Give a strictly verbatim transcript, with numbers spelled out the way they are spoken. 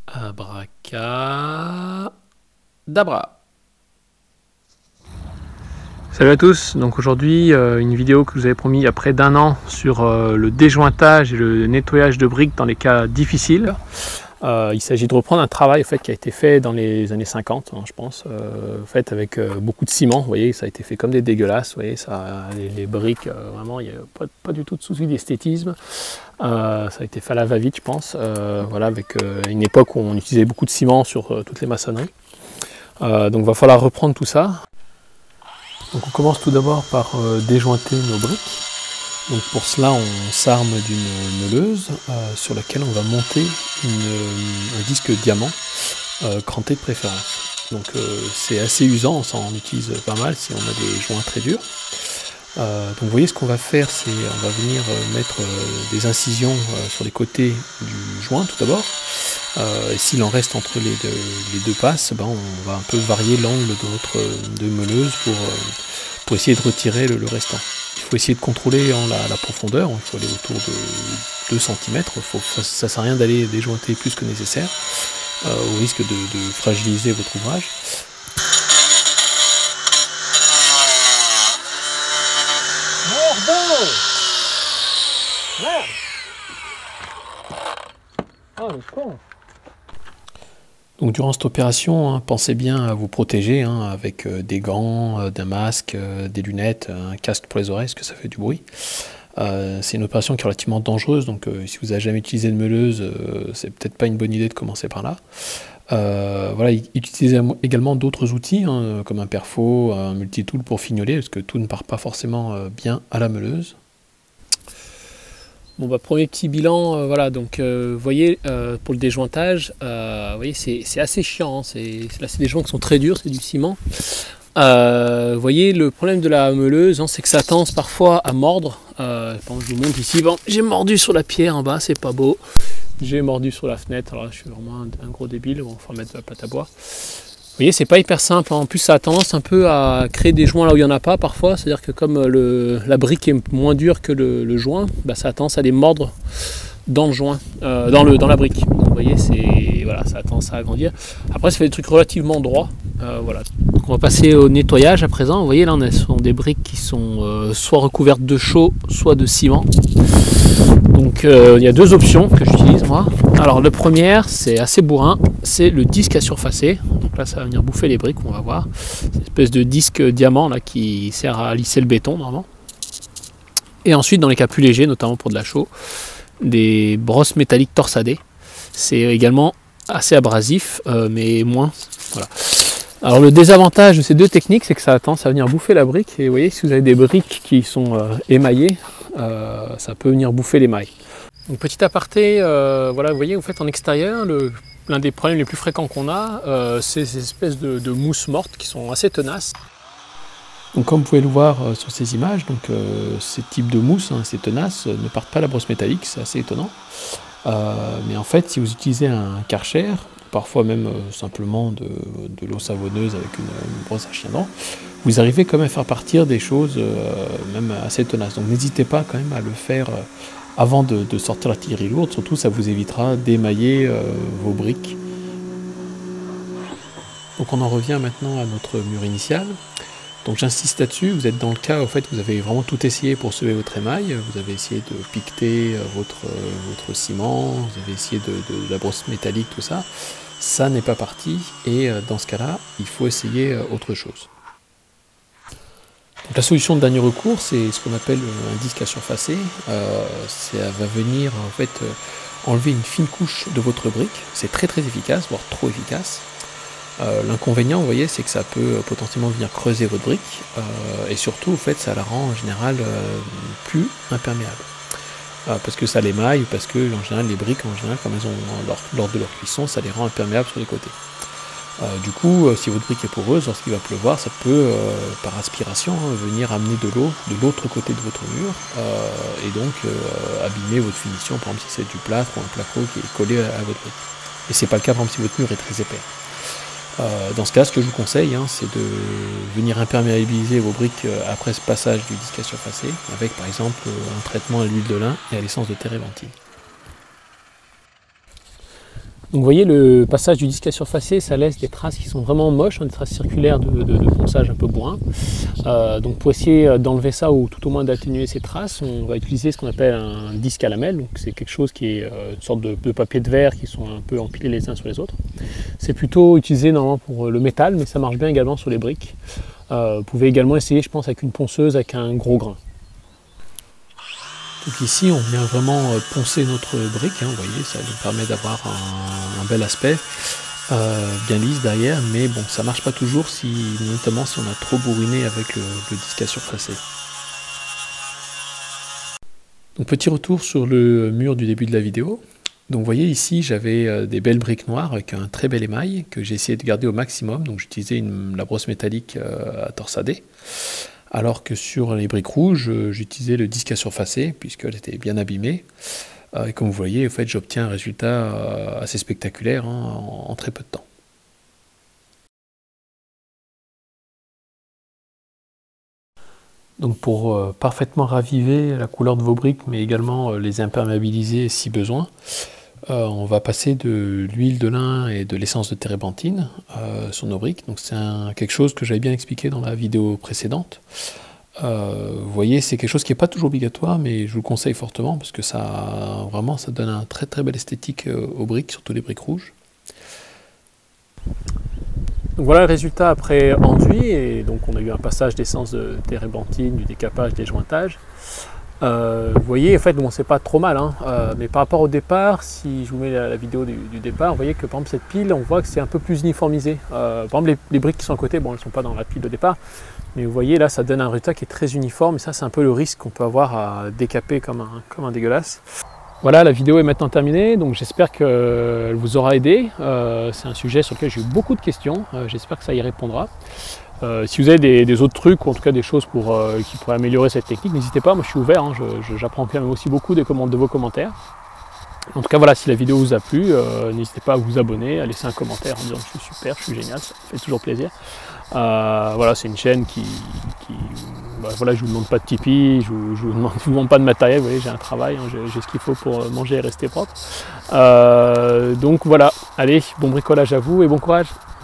Abracadabra. Salut à tous, donc aujourd'hui euh, une vidéo que je vous avais promis il y a près d'un an sur euh, le déjointage et le nettoyage de briques dans les cas difficiles. Euh, il s'agit de reprendre un travail en fait, qui a été fait dans les années cinquante, hein, je pense, euh, fait avec euh, beaucoup de ciment. Vous voyez, ça a été fait comme des dégueulasses. Vous voyez, ça, les, les briques, euh, vraiment, il n'y a pas, pas du tout de souci d'esthétisme. Euh, ça a été fait à la va-vite, je pense. Euh, voilà, avec euh, une époque où on utilisait beaucoup de ciment sur euh, toutes les maçonneries. Euh, donc, il va falloir reprendre tout ça. Donc, on commence tout d'abord par euh, déjointer nos briques. Donc pour cela, on s'arme d'une meuleuse euh, sur laquelle on va monter une, un disque diamant euh, cranté de préférence. Donc euh, c'est assez usant, ça en utilise pas mal si on a des joints très durs. Euh, donc vous voyez, ce qu'on va faire, c'est on va venir mettre euh, des incisions euh, sur les côtés du joint tout d'abord. Euh, et s'il en reste entre les deux, les deux passes, ben, on va un peu varier l'angle de notre de meuleuse pour, euh, pour essayer de retirer le, le restant. Il faut essayer de contrôler hein, la, la profondeur, il faut aller autour de deux centimètres, faut, ça ne sert à rien d'aller déjointer plus que nécessaire, euh, au risque de, de fragiliser votre ouvrage. Merde! Merde! Oh le con! Donc durant cette opération, hein, pensez bien à vous protéger hein, avec euh, des gants, euh, d'un masque, euh, des lunettes, un casque pour les oreilles parce que ça fait du bruit. Euh, c'est une opération qui est relativement dangereuse, donc euh, si vous n'avez jamais utilisé de meuleuse, euh, c'est peut-être pas une bonne idée de commencer par là. Euh, voilà, utilisez également d'autres outils hein, comme un perfo, un multitool pour fignoler parce que tout ne part pas forcément euh, bien à la meuleuse. Bon bah premier petit bilan, euh, voilà, donc euh, vous voyez euh, pour le déjointage, euh, vous voyez c'est assez chiant, hein, là c'est des joints qui sont très durs, c'est du ciment. Euh, vous voyez le problème de la meuleuse, hein, c'est que ça tend parfois à mordre. Euh, je vous montre ici, bon, j'ai mordu sur la pierre en bas, c'est pas beau. J'ai mordu sur la fenêtre, alors là, je suis vraiment un, un gros débile, bon, il faut mettre de la pâte à bois. Vous voyez, c'est pas hyper simple, en plus ça a tendance un peu à créer des joints là où il n'y en a pas parfois, c'est-à-dire que comme le, la brique est moins dure que le, le joint, bah, ça a tendance à les mordre dans le joint, euh, dans, le, dans la brique. Donc, vous voyez, c'est voilà, ça a tendance à agrandir. Après, ça fait des trucs relativement droits. Euh, voilà. Donc, on va passer au nettoyage à présent. Vous voyez, là, on a sont des briques qui sont euh, soit recouvertes de chaux, soit de ciment. Donc, euh, il y a deux options que j'utilise moi. Alors, la première, c'est assez bourrin, c'est le disque à surfacer. Donc là, ça va venir bouffer les briques, on va voir. C'est une espèce de disque diamant là qui sert à lisser le béton normalement. Et ensuite, dans les cas plus légers, notamment pour de la chaux, des brosses métalliques torsadées. C'est également assez abrasif, euh, mais moins. Voilà. Alors le désavantage de ces deux techniques, c'est que ça a tendance à venir bouffer la brique. Et vous voyez, si vous avez des briques qui sont euh, émaillées, euh, ça peut venir bouffer l'émail. Donc petit aparté, euh, voilà, vous voyez, vous faites en extérieur, l'un des problèmes les plus fréquents qu'on a, euh, c'est ces espèces de, de mousses mortes qui sont assez tenaces. Donc comme vous pouvez le voir euh, sur ces images, donc, euh, ces types de mousses, hein, ces tenaces, euh, ne partent pas à la brosse métallique, c'est assez étonnant. Euh, mais en fait, si vous utilisez un Karcher, parfois même euh, simplement de, de l'eau savonneuse avec une, une brosse à chien dent, vous arrivez quand même à faire partir des choses euh, même assez tenaces. Donc n'hésitez pas quand même à le faire euh, avant de, de sortir l'artillerie lourde, surtout ça vous évitera d'émailler euh, vos briques. Donc on en revient maintenant à notre mur initial. Donc j'insiste là-dessus, vous êtes dans le cas où fait, vous avez vraiment tout essayé pour sauver votre émail, vous avez essayé de piqueter votre, votre ciment, vous avez essayé de, de, de la brosse métallique, tout ça. Ça n'est pas parti et dans ce cas-là, il faut essayer autre chose. Donc la solution de dernier recours, c'est ce qu'on appelle un disque à surfacer. Euh, ça va venir en fait enlever une fine couche de votre brique. C'est très très efficace, voire trop efficace. Euh, L'inconvénient, vous voyez, c'est que ça peut potentiellement venir creuser votre brique euh, et surtout, en fait, ça la rend en général euh, plus imperméable. Euh, parce que ça l'émaille, parce que en général, les briques, en général, comme elles ont lors, lors de leur cuisson, ça les rend imperméables sur les côtés. Euh, du coup, euh, si votre brique est poreuse, lorsqu'il va pleuvoir, ça peut, euh, par aspiration, hein, venir amener de l'eau de l'autre côté de votre mur euh, et donc euh, abîmer votre finition, par exemple si c'est du plâtre ou un placo qui est collé à, à votre brique. Et c'est pas le cas, par exemple, si votre mur est très épais. Euh, dans ce cas, ce que je vous conseille, hein, c'est de venir imperméabiliser vos briques euh, après ce passage du disque à surfacer, avec par exemple euh, un traitement à l'huile de lin et à l'essence de terre et ventille. Donc vous voyez le passage du disque à surfacer, ça laisse des traces qui sont vraiment moches, hein, des traces circulaires de, de, de ponçage un peu bourrin. Euh, donc pour essayer d'enlever ça ou tout au moins d'atténuer ces traces, on va utiliser ce qu'on appelle un disque à lamelles. Donc c'est quelque chose qui est euh, une sorte de, de papier de verre qui sont un peu empilés les uns sur les autres. C'est plutôt utilisé normalement pour le métal, mais ça marche bien également sur les briques. Euh, vous pouvez également essayer, je pense, avec une ponceuse avec un gros grain. Donc ici, on vient vraiment poncer notre brique, hein, vous voyez, ça nous permet d'avoir un, un bel aspect, euh, bien lisse derrière, mais bon, ça marche pas toujours, si, notamment si on a trop bourriné avec le, le disque à surfacer. Donc petit retour sur le mur du début de la vidéo. Donc vous voyez ici, j'avais des belles briques noires avec un très bel émail que j'ai essayé de garder au maximum, donc j'utilisais la brosse métallique à torsader. Alors que sur les briques rouges, j'utilisais le disque à surfacer, puisqu'elle était bien abîmée. Et comme vous voyez, en fait, j'obtiens un résultat assez spectaculaire hein, en, en très peu de temps. Donc pour euh, parfaitement raviver la couleur de vos briques, mais également euh, les imperméabiliser si besoin, euh, on va passer de l'huile de lin et de l'essence de térébenthine euh, sur nos briques. Donc c'est quelque chose que j'avais bien expliqué dans la vidéo précédente. Euh, vous voyez, c'est quelque chose qui n'est pas toujours obligatoire, mais je vous le conseille fortement parce que ça, vraiment, ça donne un très très belle esthétique euh, aux briques, surtout les briques rouges. Donc voilà le résultat après enduit, et donc on a eu un passage d'essence de térébenthine, du décapage, des jointages. Euh, vous voyez, en fait, bon, c'est pas trop mal, hein, euh, mais par rapport au départ, si je vous mets la, la vidéo du, du départ, vous voyez que par exemple cette pile, on voit que c'est un peu plus uniformisé. Euh, par exemple, les, les briques qui sont à côté, bon, elles sont pas dans la pile de départ, mais vous voyez là, ça donne un résultat qui est très uniforme, et ça, c'est un peu le risque qu'on peut avoir à décaper comme un, comme un dégueulasse. Voilà, la vidéo est maintenant terminée, donc j'espère qu'elle vous aura aidé. Euh, c'est un sujet sur lequel j'ai eu beaucoup de questions, euh, j'espère que ça y répondra. Euh, si vous avez des, des autres trucs, ou en tout cas des choses pour, euh, qui pourraient améliorer cette technique, n'hésitez pas, moi je suis ouvert, hein, j'apprends quand même aussi beaucoup des commandes de vos commentaires. En tout cas voilà, si la vidéo vous a plu, euh, n'hésitez pas à vous abonner, à laisser un commentaire en disant que je suis super, je suis génial, ça fait toujours plaisir. Euh, voilà, c'est une chaîne qui... qui bah, voilà, je ne vous demande pas de Tipeee, je ne vous, vous, vous demande pas de matériel, vous voyez, j'ai un travail, hein, j'ai ce qu'il faut pour manger et rester propre. Euh, donc voilà, allez, bon bricolage à vous et bon courage.